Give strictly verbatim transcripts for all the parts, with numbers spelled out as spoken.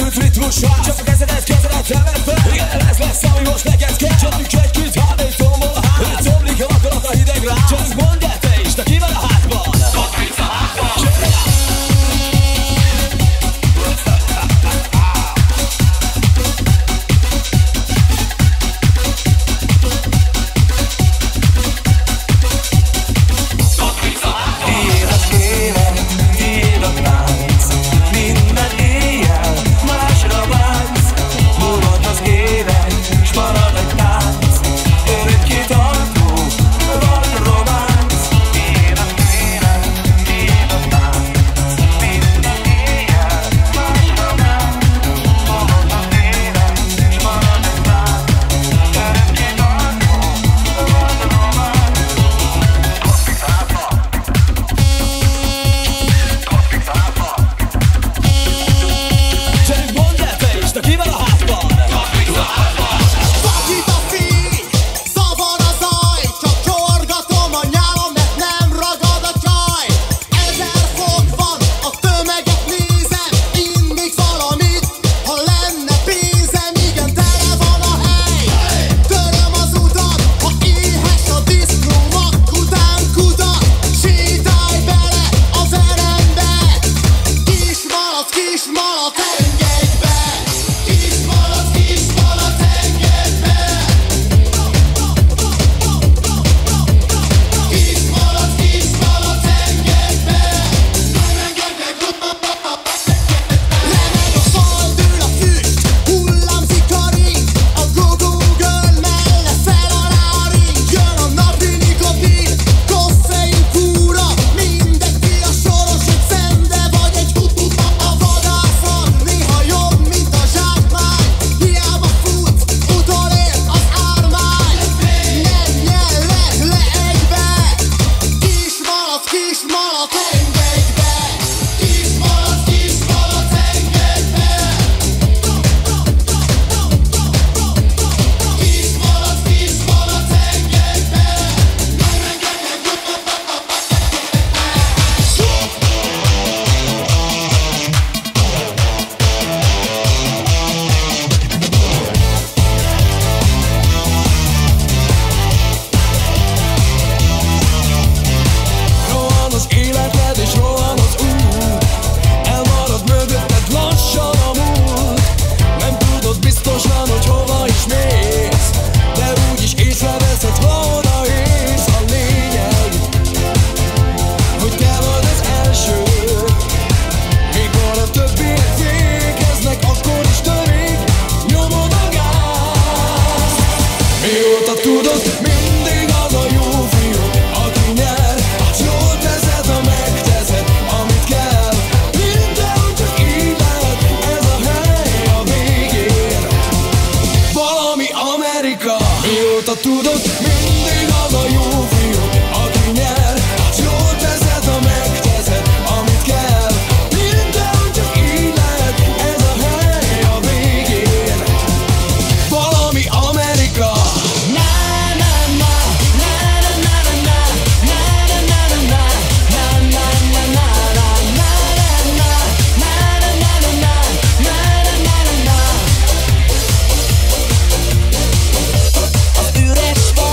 őrült ritmusra. Csak a kezedet, kezedet elvetve. Igen, ez lesz, ami most neked kell. Csapjuk egy-két hár, egy tombol a hát. Szomlik a akarat a hideg rá. Csak mondd el te is, de ki van a hátban? Patrick a hátban. Üres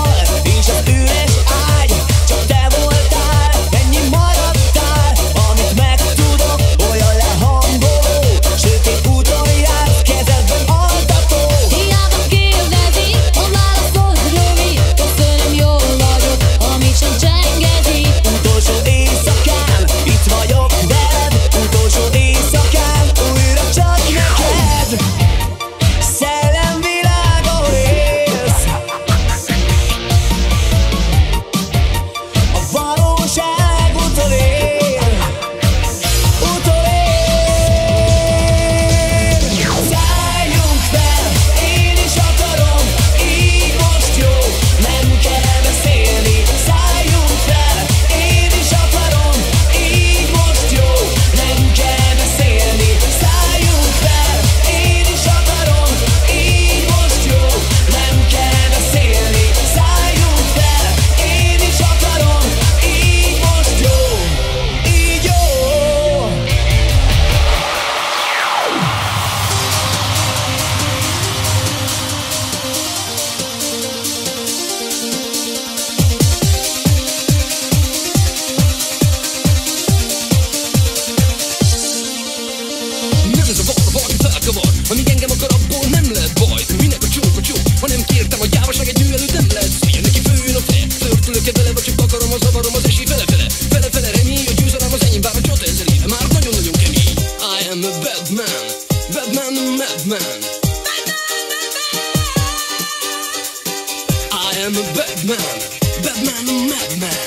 Batman. I am a Batman. Batman a madman.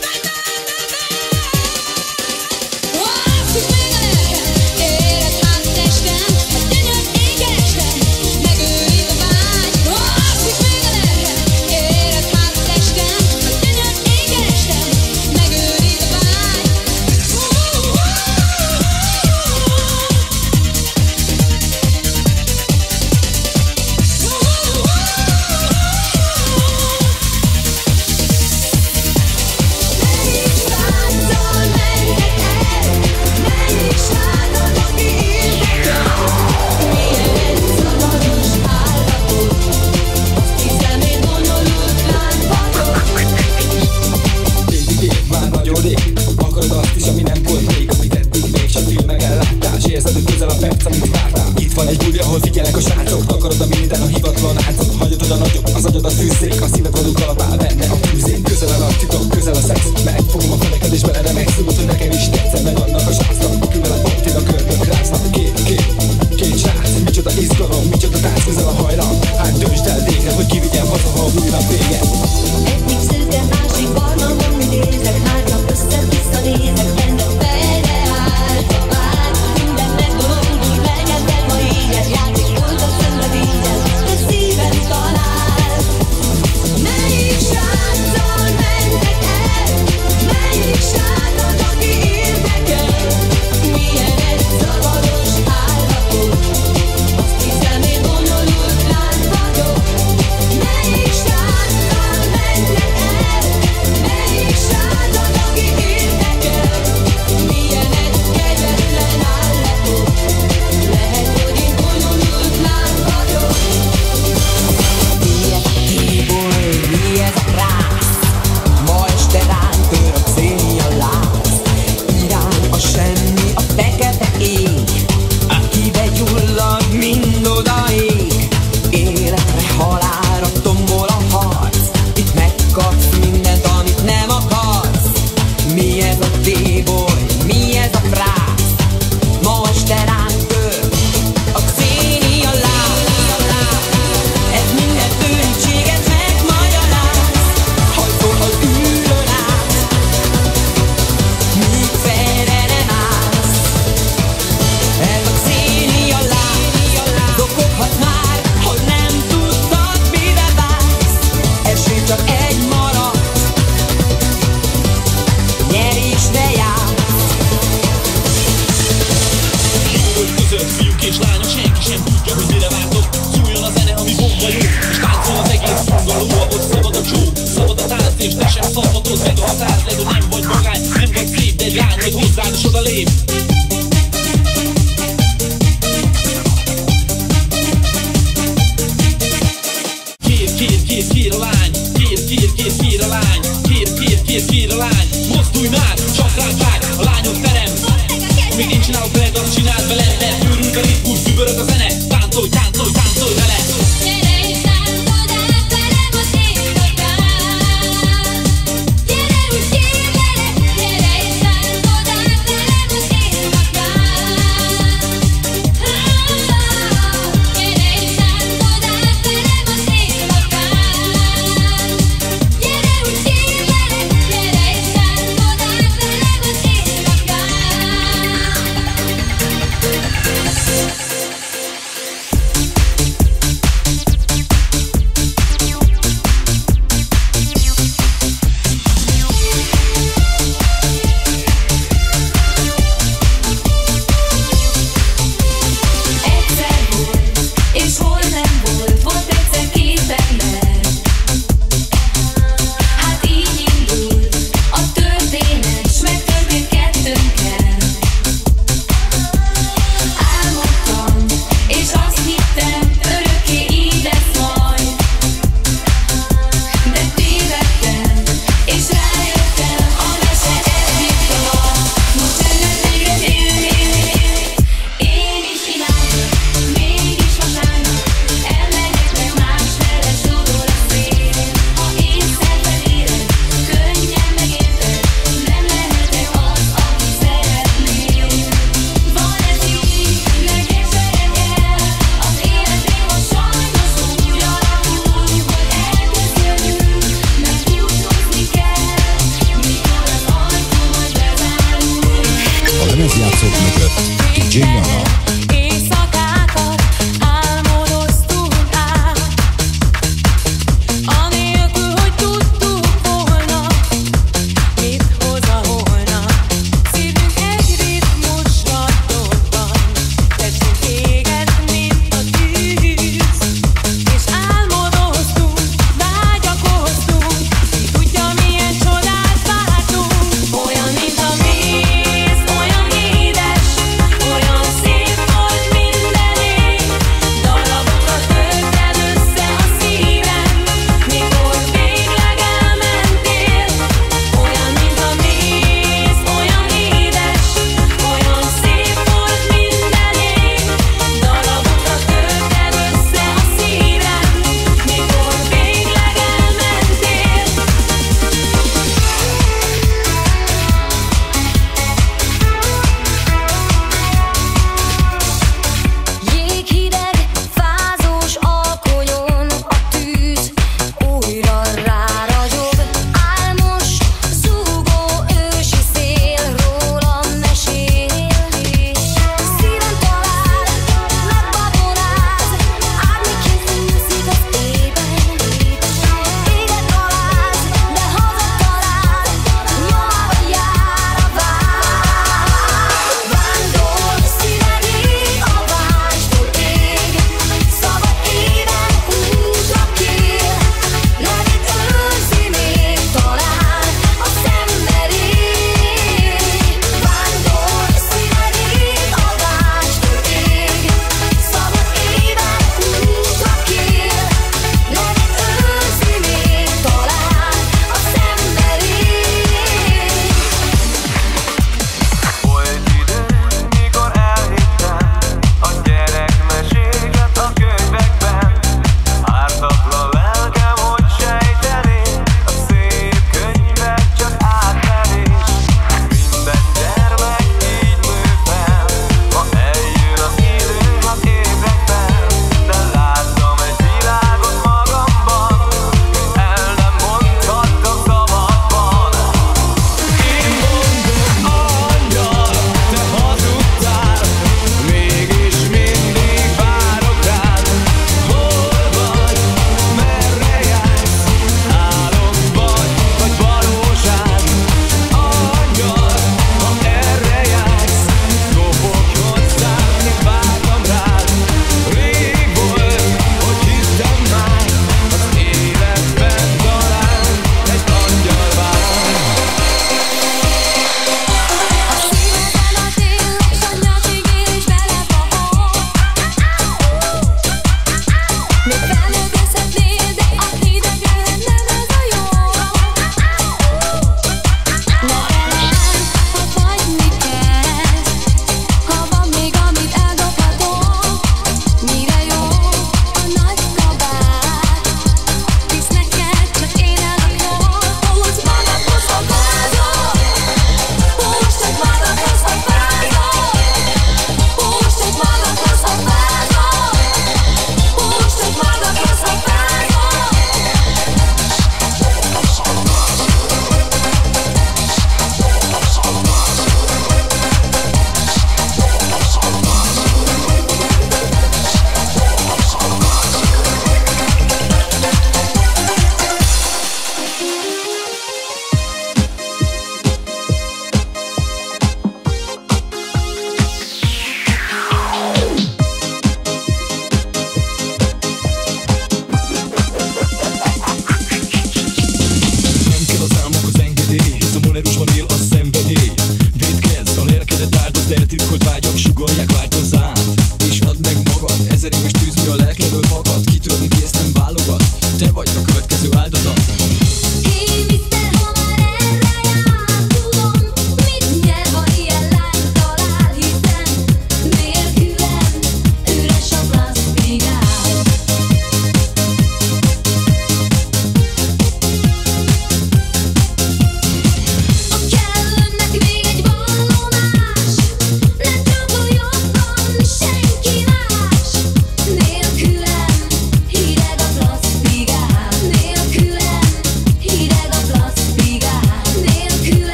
Itt van egy buli, ahol figyelnek a srácok. Takarod a miniden a hivatlan ácok. Hagyod oda nagyobb, az agyad a fűzzék. A szíved vadul kalapál benne a tűzén. Közel a nagy titok, közel a szex. Megfogom a feneked és beledemegsz. Tudod, hogy nekem is tetszem, meg annak a srácnak, akivel a partin a körbök ráznak. Két, két, két srác, micsoda izgalom, micsoda tánc, közel a hajlam. Hát döntsd el végre, hogy kivigyem haza, ha új nap vége. Egyik szürke, másik barna, amit érzek. Hárnak össze-vissza nézek, ennek fejre áll. Vár, minden megbolondul, legyen ma éget. Játék volt a szembe véget, de szívem talál. Melyik sráccal mentek el? Melyik srácot, aki érdekel? Milyen egy zavaros állapot?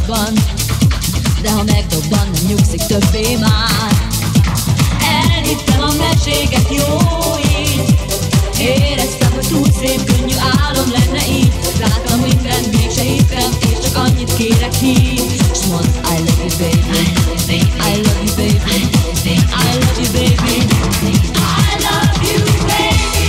robban, de ha megdobban, nem nyugszik többé már. Elhittem a meséket, jó így, éreztem, hogy túl szép, könnyű álom lenne így. Láttam mindent, mégse hittem, és csak annyit kérek, hív, s mondd, I love you baby, I love you baby, I love you baby, I love you baby.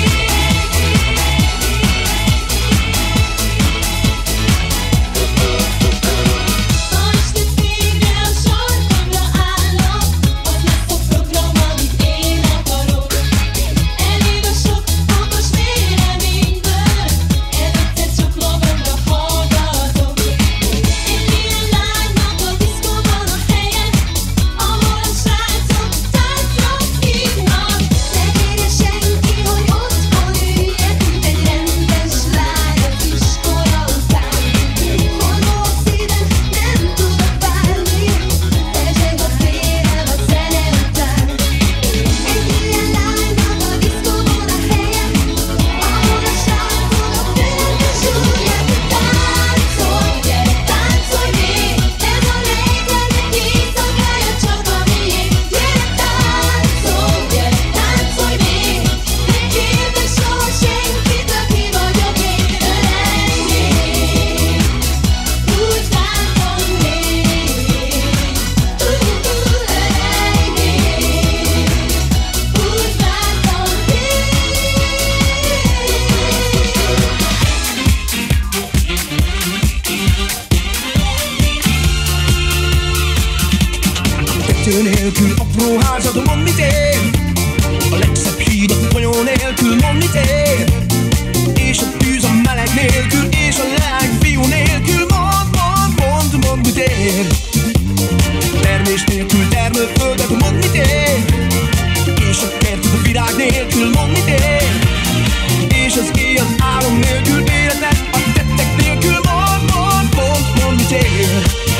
Kettő nélkül apró házad, mondd mit ér. A legszebb híd a folyó nélkül, mondd mit ér. És a tűz a meleg nélkül, és a leány fiú nélkül, mondd, mondd, mondd, mondd mit ér. Termés nélkül termőföldet, mondd mit ér. És a kertet a virág nélkül, mondd mit ér. És az éj az álom nélkül, életet a tettek nélkül, mondd, mondd, mondd, mondd mit ér.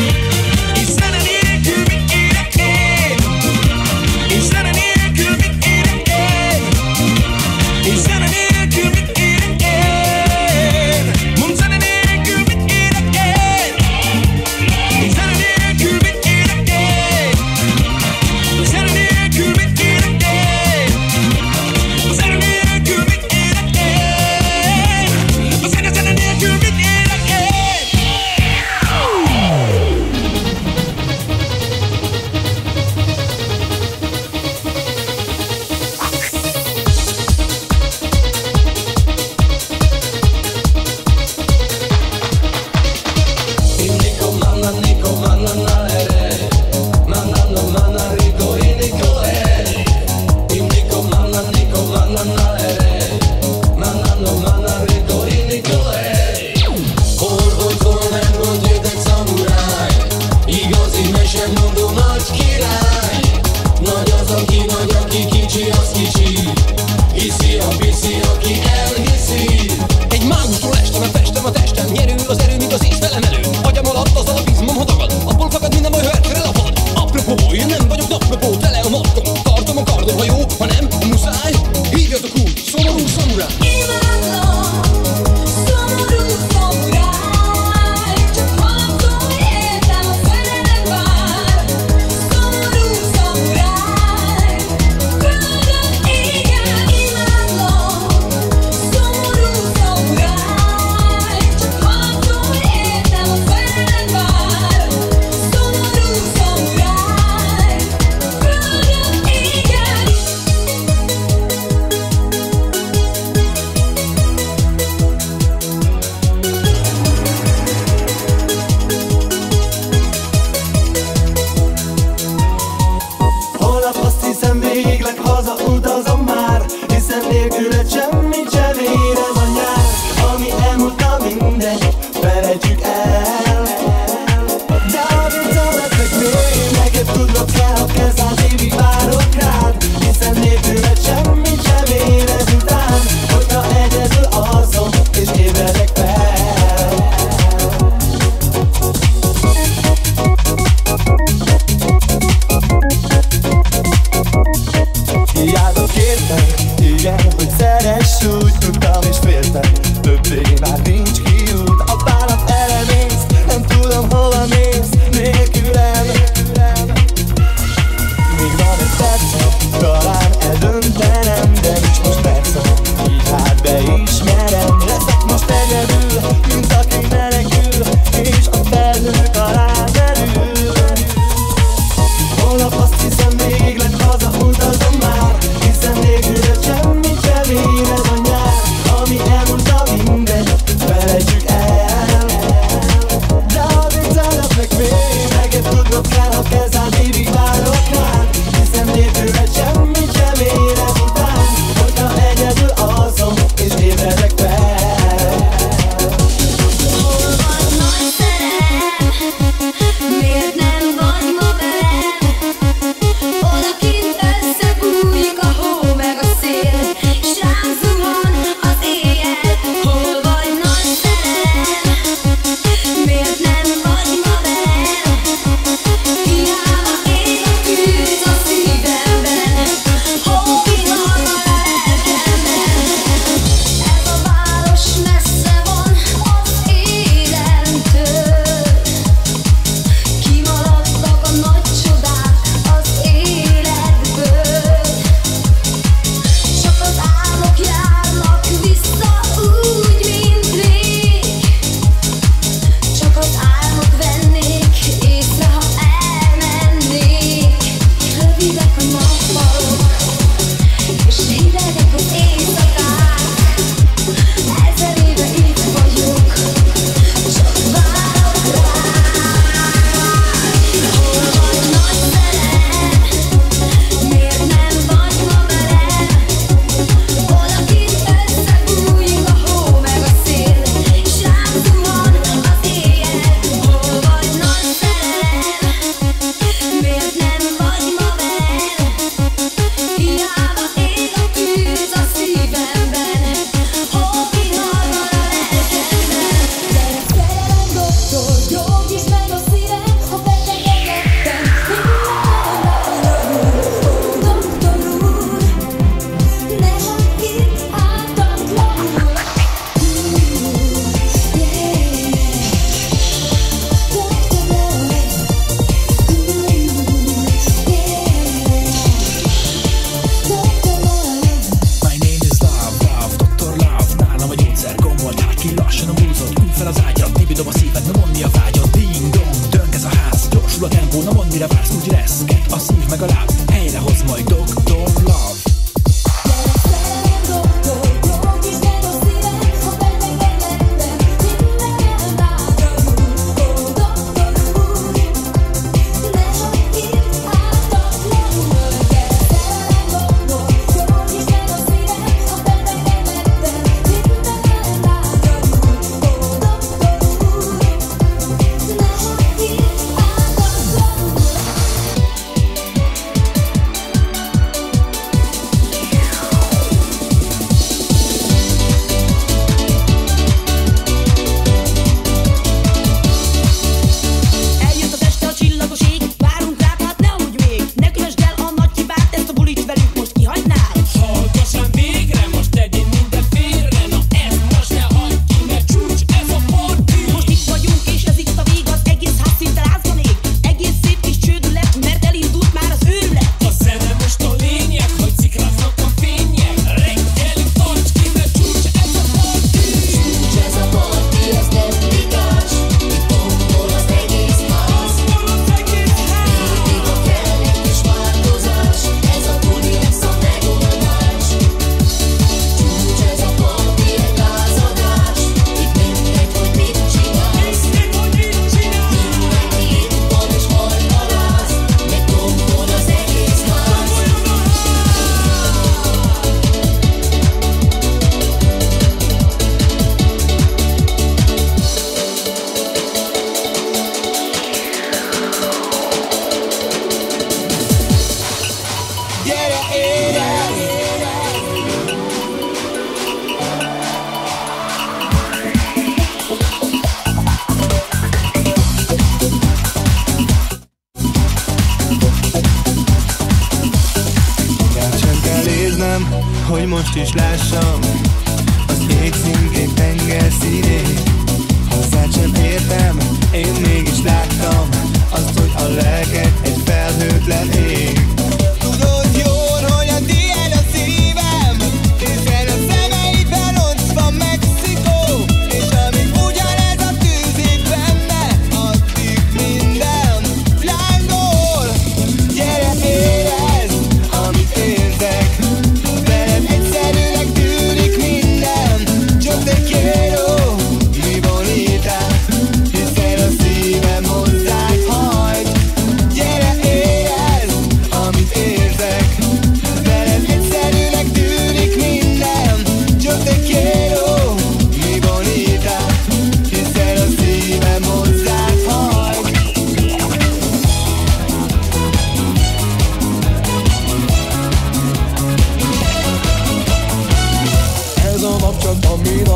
És zene nélkül mit érek én. És zene nélkül mit érek én. És zene nélkül mit érek én. Mondd, zene nélkül mit érek én. És zene nélkül mit érek én. Zene nélkül mit érek én. Zene nélkül persze, talán eldöntenem, de nincs most persze, így hát beismerem. Leszek most egyedül, mint aki menekül, és a felhők alá merül. Holnap azt hiszem végleg haza utazom már, hiszen nélküled semmit sem ér ez a nyár. Ami elmúlt a mindegy, felejtsük el. De addig zárnak meg még, neked tudnod kell, ha kezán évig várok rád, hiszen nélküled semmit sem ér ez után, hogyha egyedül alszom és ébredek fel. Hol vagy nagy szerelem? Miért nem vagy ma velem? Odakint összebújik a hó meg a szél, s rám zuhan az éjjel. Hol vagy nagy szerelem? Miért nem vagy ma velem? Hiába ég a tűz a szívemben, hóvihar a lelkemben. Ez a város messze van az élettől, kimaradtak a nagy csodák az életből. Csak az álmok járnak vissza úgy, mint rég, csak az álmok vennék észre, ha elmennék. Rövidek a nappalok, és hidegek az éjszakák, ezer éve itt vagyok, csak várok rád. Hol vagy nagy szerelem? Miért nem vagy ma velem? Odakint összebújik a hó meg a szél, s rám zuhan az éjjel. Hol vagy nagy szerelem? Miért nem vagy ma velem? Hiába ég a tűz a szívemben, hóvihar van a lelkemben. Gyere szerelem doktor, gyógyítsd meg a szívem, ha betegedettem, minden elragyul. Ó, doktor úr, ne hagyd itt ártatlanul. My name is Love, Love, doktor Love. Nálam a gyógyszer, gombol ki lassan a búzod. Ülj fel az ágyat, libidom a szíved, na mondd mi a vágyad. Ding dong, dönk ez a ház, gyorsul a tempó, na mondd mire vársz. Úgy reszket a szív meg a láb, helyre hoz majd doktor Love. Szerelem doktor, gyógyítsd meg a szívem, ha betegedettem, minden elragyul. Ó, doktor úr, ne hagyd itt ártatlanul. Gyere szerelem doktor, gyógyítsd meg a szívem, ha betegedettem, minden elragyul. Ó, doktor úr, ne hagyd itt hogy most is lássam az ég színkép tenger színét. Hozzád sem értem, én mégis láttam azt, hogy a lelked egy felhőtlen ég. Tudod,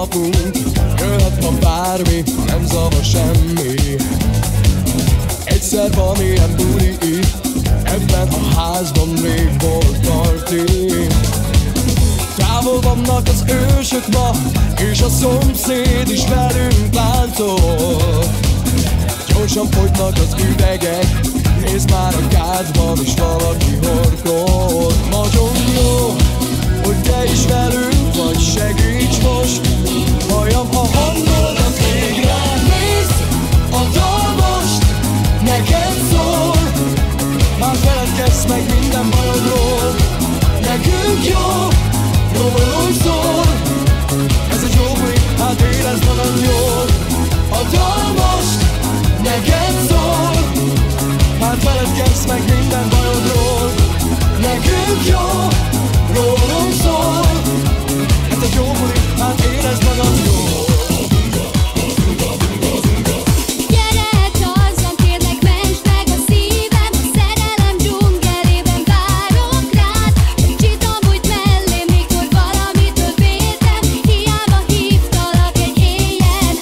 lakunk. Jöhet ma bármi, nem zavar semmi. Egyszer van ilyen buli itt, ebben a házban rég volt parti. Távol vannak az ősök ma, és a szomszéd is velünk láncol. Gyorsan fogynak az üvegek, nézd már a kádban is valaki horkol. Nagyon jó, hogy te is velünk vagy, segíts most, halljam a hangodat végre. Nézd, a dal most neked szól, már feledkezz meg minden bajodról. Nekünk jó, rólunk szól, ez egy jó buli, hát érezd magad jól. A dal most neked szól, hát feledkezz meg minden bajodról. Nekünk jó, rólunk szól, ez egy jó buli, hát érezd magad jól. Hiába hívtalak egy éjjel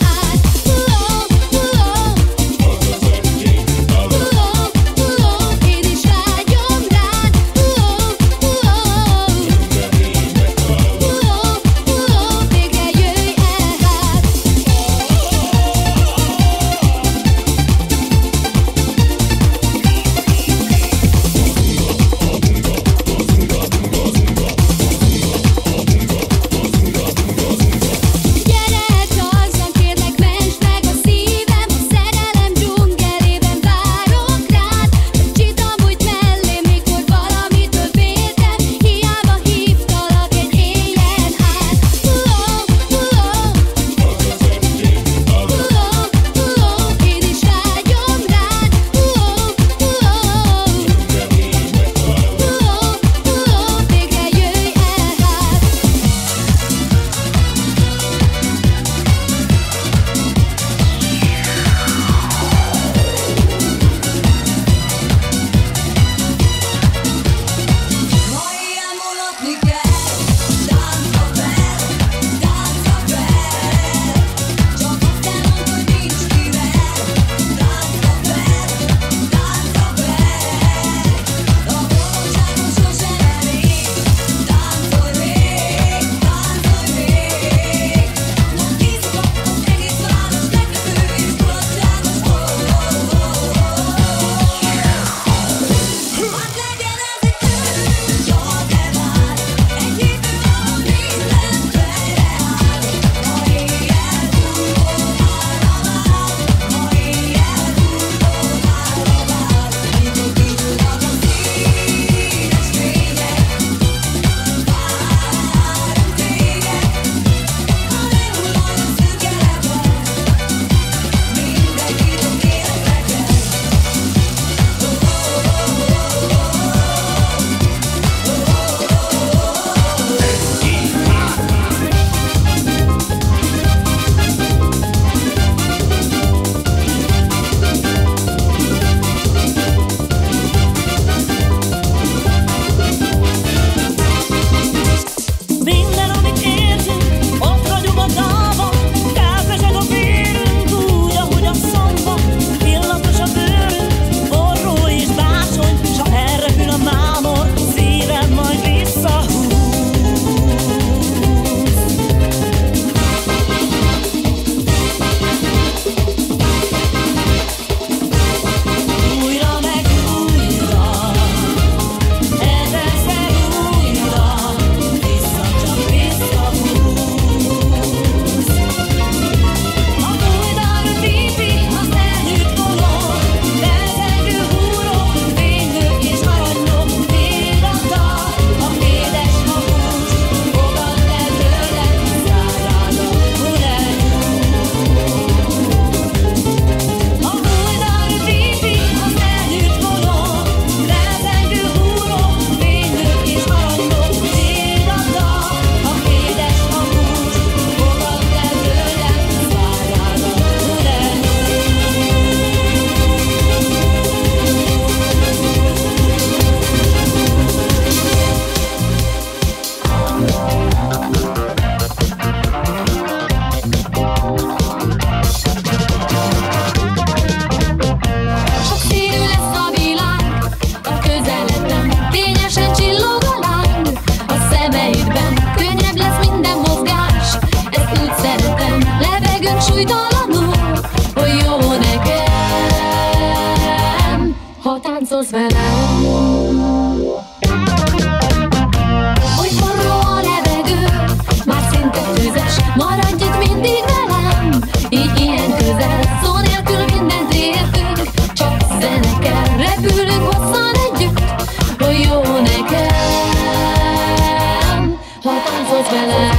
szólsz velem.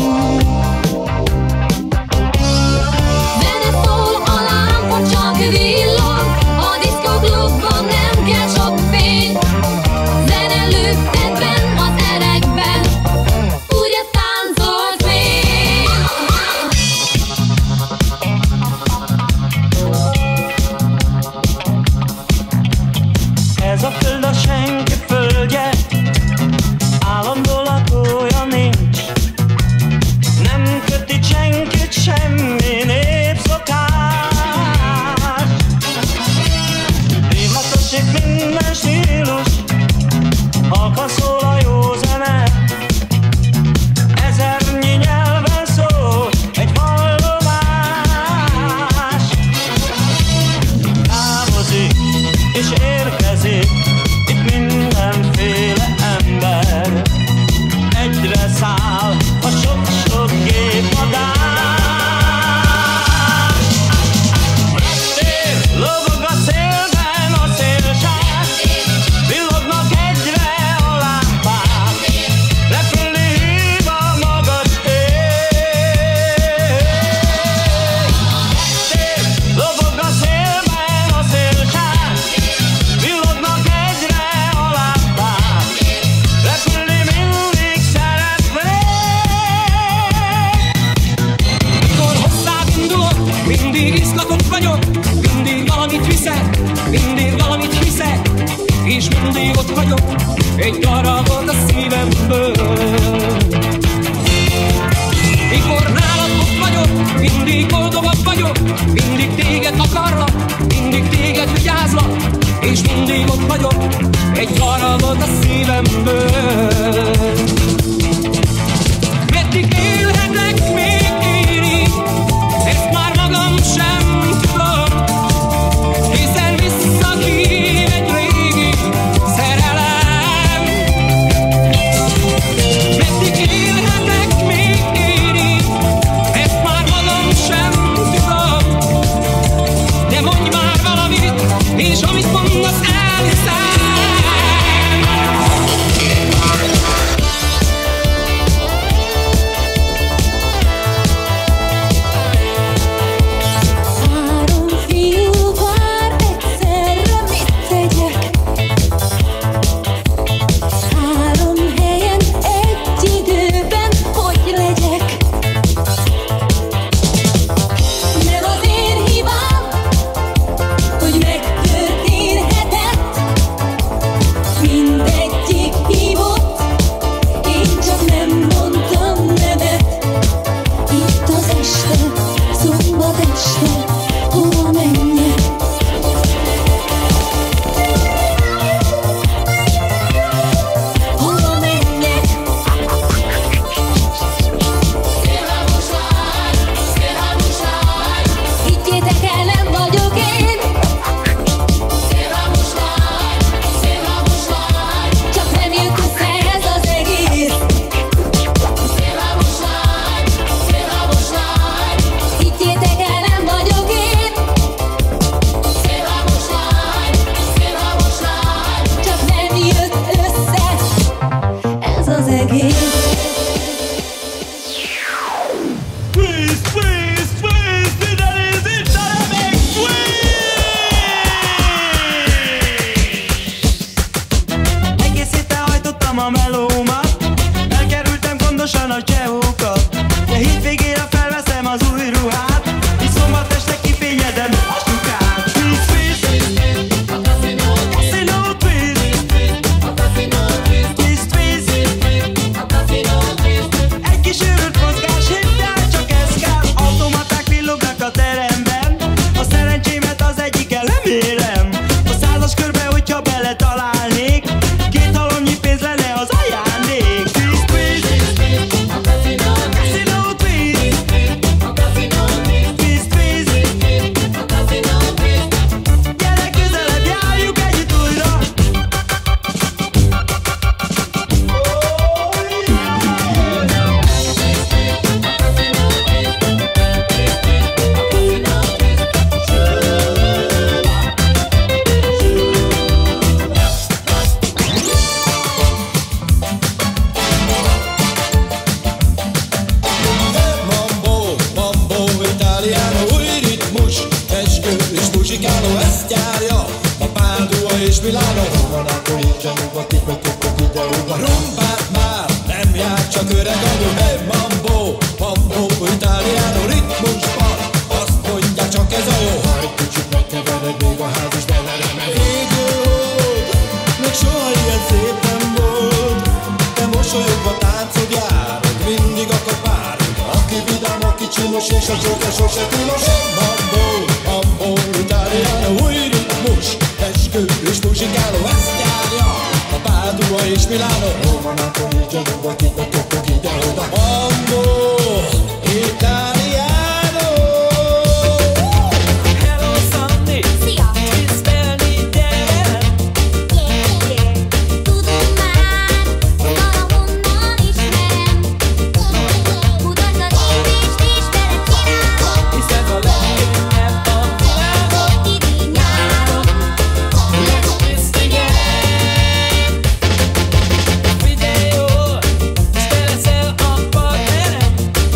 Zene szól, a lámpa csak villog, a diszkoklubban nem kell sok fény. Zene lüktetben az erekben, ugye táncolsz még. Ez a föld a senki földje, állandó lakója nincs. Nem köti senkit semmi népszokás. Divatosik minden stílus, halkan szól a jó zene. Ezernyi nyelven szól egy vallomás. Távozik és érkezik itt mindenféle ember. Egyre száll a sok-sok gépadás. Reptér, lobog a szélben a szélság, villognak egyre a lámpák, repülni hív a magas ég. Reptér, lobog a szélben a szélság, villognak egyre a lámpák, repülni mindig szeretnék. Mikor hozzád indulok, mindig izgatott vagyok, mindig valamit viszek, mindig valamit hiszek, és mindig ott vagyok, egy darabot a szívemből. Mikor nálad ott vagyok, mindig boldogabb vagyok, mindig téged akarlak, mindig téged vigyázlak, és mindig ott vagyok, egy darabot a szívemből. Meddig élhetek még én így, ezt már magam sem tudom, hiszen visszahív egy régi szerelem. Meddig élhetek még én így, ezt már magam sem tudom, de mondj már valamit, és amit mondasz elhiszem. Három fiú vár egyszerre, mit tegyek? Három helyen egy időben hogy legyek? Nem az én hibám, hogy megtörténhetett. Mindegyik hívott, én csak nem mondtam nemet. Itt az este, szombat este, hova menjek? Hova menjek? Higgyétek el, nem vagyok én. Csak nem jött össze ez az egész. Higgyétek el, nem vagyok én. Csak nem jött össze ez az egész. Please, please, please, minden ízít, de még egész héten hajtottam a melómat, elkerültem gondosan a csehókat, de hétvégére felveszem az új ruhát, és szombat este kifényedem a sukát. Please, please, casino, please. Please, please, egy kis őrült mozgás, hidd el, csak ez kell. Automaták villognak a teremben, a szerencsémet az egyikkel nem érem. A százas körbe, hogyha beletalálnék, két halomnyi pénz lenne az ajándék. Please, please, Rumbát már nem jár, csak öreg anyu. Hey mambo, mambo, italiano ritmusban. Azt mondják, csak ez a jó. Egy kicsit megkevered még a ház is beleremeg. Égő hold, még soha ilyen szép nem volt. Te mosolyogva táncod járod, mindig akar párod. Aki vidám, aki csinos és a csóka sose tilos. Mambo, mambo, italiano új ritmus. Eskü és muzsikáló, ezt járja a Pádua és Milánó. Róma, Nápoli, Genova, Kika, Kopok, ide-oda. Mambo, italiano. Hello, Sandy! Szia! Tisztelni gyere! Tudom már, valahonnan ismerem. Mutatod én is ismeret csinálom. Hisz ez a legkönnyebb a világon. Idén nyáron Let's twist again! Figyelj jól, hisz te leszel a partnerem.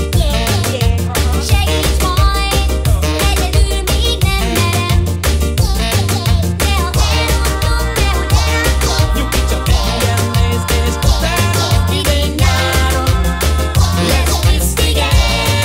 segíts majd, egyedül még nem merem. De ha elrontom, nehogy elrontom. Nyugi, csak engem nézd és utálom. Idén nyáron Let's twist again.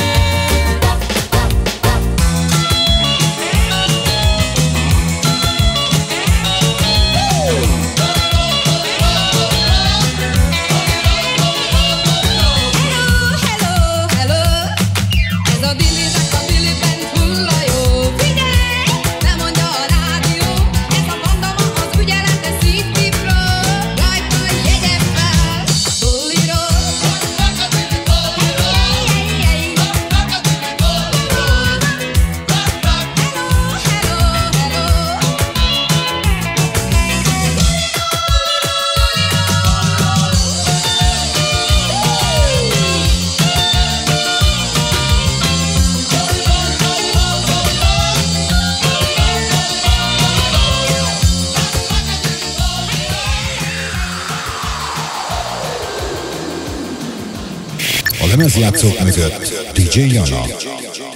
Hello, hello, hello. Ez a Billy Zack, a Billy Band hull a jó. Figyelj, nem mondja a rádió. Ez a banda ma az ügyeletes City Pro. Rajta jegyem fel, Bulliról. A lemezjátszók mögött dé dzsé Jana.